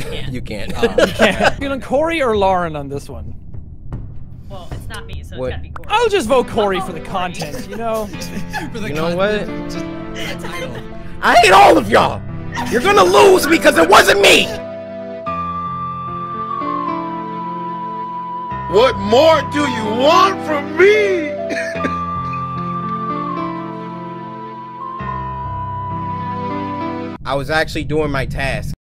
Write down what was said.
You can't. Feeling Cory or Lauren on this one? Well, it's not me, so What? it's gotta be Cory. I'll just vote Cory for the content, you know? You know what? I hate all of y'all! You're gonna lose because it wasn't me! What more do you want from me? I was actually doing my task.